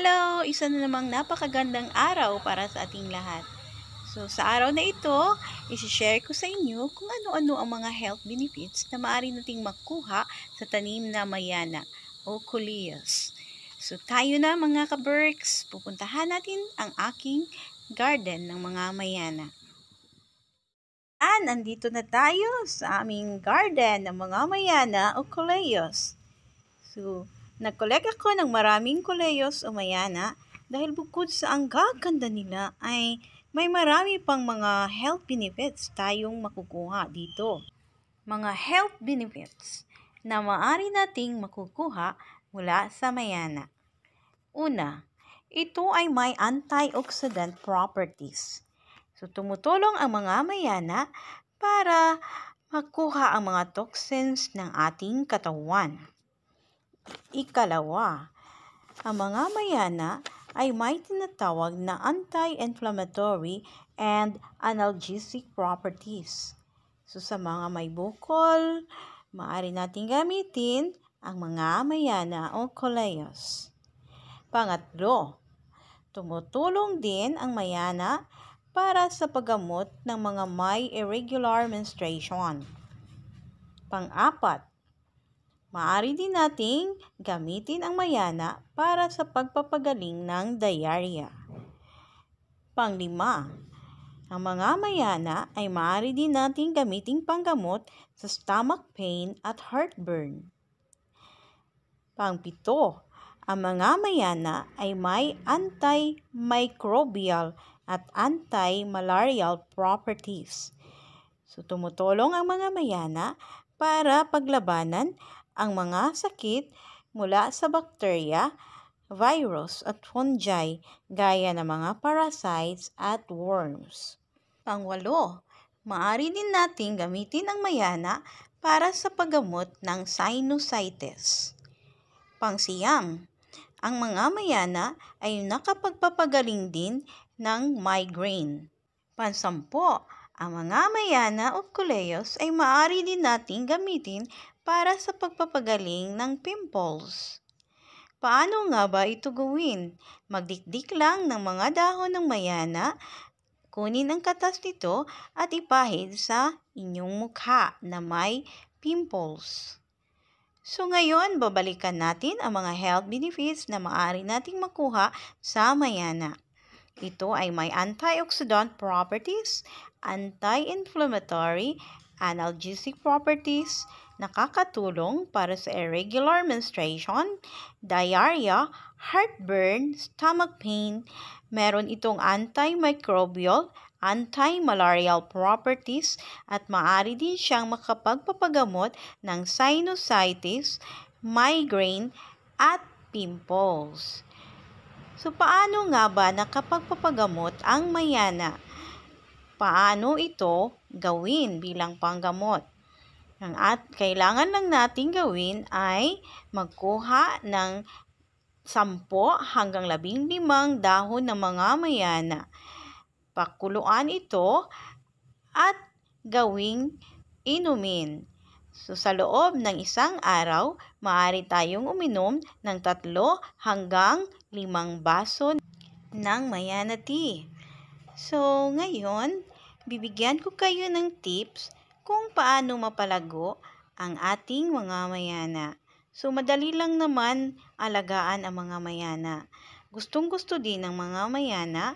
Hello! Isa na namang napakagandang araw para sa ating lahat. So, sa araw na ito, isi-share ko sa inyo kung ano-ano ang mga health benefits na maaari nating makuha sa tanim na Mayana o Coleus. So, tayo na mga ka-berks, pupuntahan natin ang aking garden ng mga Mayana. Andito na tayo sa aming garden ng mga Mayana o Coleus. So, nag-collect ako ng maraming Coleus o Mayana dahil bukod sa ang gaganda nila ay may marami pang mga health benefits tayong makukuha dito. Mga health benefits na maaari nating makukuha mula sa Mayana. Una, ito ay may antioxidant properties. So, tumutulong ang mga Mayana para makuha ang mga toxins ng ating katawan. Ikalawa, ang mga Mayana ay may tinatawag na anti-inflammatory and analgesic properties. So sa mga may bukol, maaari nating gamitin ang mga Mayana o Coleus. Pangatlo, tumutulong din ang Mayana para sa paggamot ng mga may irregular menstruation. Pang-apat, maaari din nating gamitin ang Mayana para sa pagpapagaling ng diarrhea. Pang-lima, ang mga Mayana ay maaari din nating gamitin panggamot sa stomach pain at heartburn. Pang-pito, ang mga Mayana ay may antimicrobial at anti-malarial properties. So, tumutulong ang mga Mayana para paglabanan ang mga sakit mula sa bakterya, virus at fungi gaya ng mga parasites at worms. Pangwalo, maaari din nating gamitin ang Mayana para sa paggamot ng sinusitis. Pangsiyam, ang mga Mayana ay nakapagpapagaling din ng migraine. Pansampo, ang mga Mayana o Coleus ay maaari din nating gamitin para sa pagpapagaling ng pimples. Paano nga ba ito gawin? Magdikdik lang ng mga dahon ng Mayana, kunin ang katas nito at ipahid sa inyong mukha na may pimples. So ngayon, babalikan natin ang mga health benefits na maaari nating makuha sa Mayana. Ito ay may antioxidant properties, anti-inflammatory, analgesic properties, nakakatulong para sa irregular menstruation, diarrhea, heartburn, stomach pain. Meron itong antimicrobial, anti-malarial properties at maaari din siyang makapagpapagamot ng sinusitis, migraine at pimples. So, paano nga ba nakapagpapagamot ang Mayana? Paano ito gawin bilang panggamot? Kailangan lang nating gawin ay magkuha ng 10 hanggang 15 dahon ng mga Mayana. Pakuluan ito at gawing inumin. So, sa loob ng isang araw, maaari tayong uminom ng 3 hanggang 5 baso ng Mayana tea. So, ngayon, bibigyan ko kayo ng tips kung paano mapalago ang ating mga Mayana. So, madali lang naman alagaan ang mga Mayana. Gustong-gusto din ng mga Mayana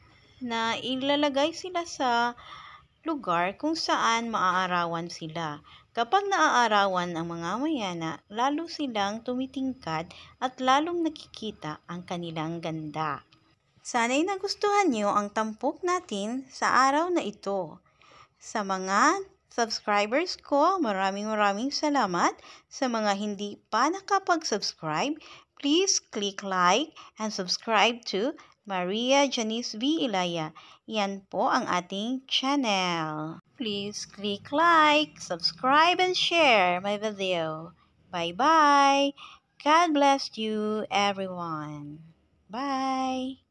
na ilalagay sila sa lugar kung saan maaarawan sila. Kapag naaarawan ang mga Mayana, lalo silang tumitingkad at lalong nakikita ang kanilang ganda. Sana'y nagustuhan niyo ang tampok natin sa araw na ito. Sa mga subscribers ko, maraming salamat. Sa mga hindi pa nakapag-subscribe, please click like and subscribe to Maria Janice V. Ilaya. Yan po ang ating channel. Please click like, subscribe, and share my video. Bye-bye. God bless you, everyone. Bye.